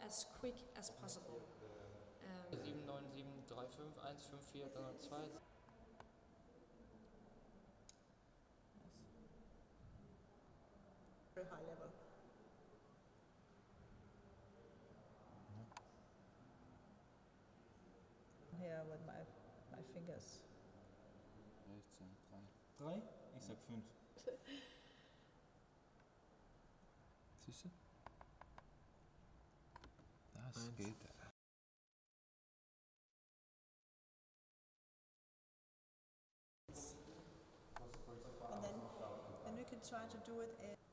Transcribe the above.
as quick as possible. 797 351 54 302. Very high level. Here with my fingers. 16, 3. 3? Ich sag 5. Siehst du? Das geht. And then you can try to do it